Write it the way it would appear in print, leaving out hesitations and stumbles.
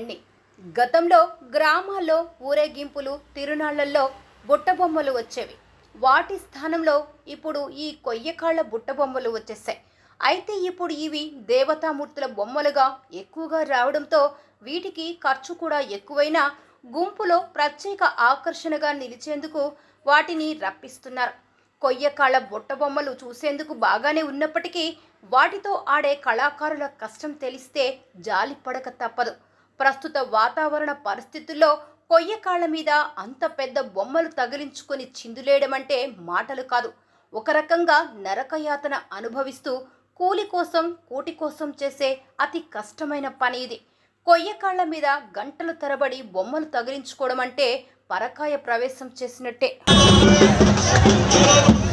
ఎన్ని. గతంలో గ్రామాల్లో ఊరేగింపులు తిరునాళ్లలో బుట్టబొమ్మలు వచ్చేవి. వాటి స్థానంలో ఇప్పుడు ఈ కొయ్యకాళ్ల బుట్టబొమ్మలు వచ్చేసాయి. అయితే ఇప్పుడు ఇవి దేవతామూర్తుల బొమ్మలుగా ఎక్కువగా రావడంతో వీటికి ఖర్చు కూడా ఎక్కువైనా గుంపులో ప్రత్యేక ఆకర్షణగా నిలిచేందుకు వాటిని రప్పిస్తున్నారు. కొయ్యకాళ్ల బుట్టబొమ్మలు చూసేందుకు బాగానే ఉన్నప్పటికీ వాటితో ఆడే కళాకారుల కష్టం తెలిస్తే జాలిపడక తప్పదు. ప్రస్తుత వాతావరణ పరిస్థితుల్లో కొయ్యకాళ్ల మీద అంత పెద్ద బొమ్మలు తగిలించుకొని చిందులేయడం అంటే మాటలు కాదు. ఒక రకంగా నరకయాతన అనుభవిస్తూ కూలి కోసం కూటి కోసం చేసే అతి కష్టమైన పని ఇది. కొయ్యకాళ్ల మీద గంటల తరబడి బొమ్మలు తగిలించుకోవడం అంటే పరకాయ ప్రవేశం చేసినట్టే.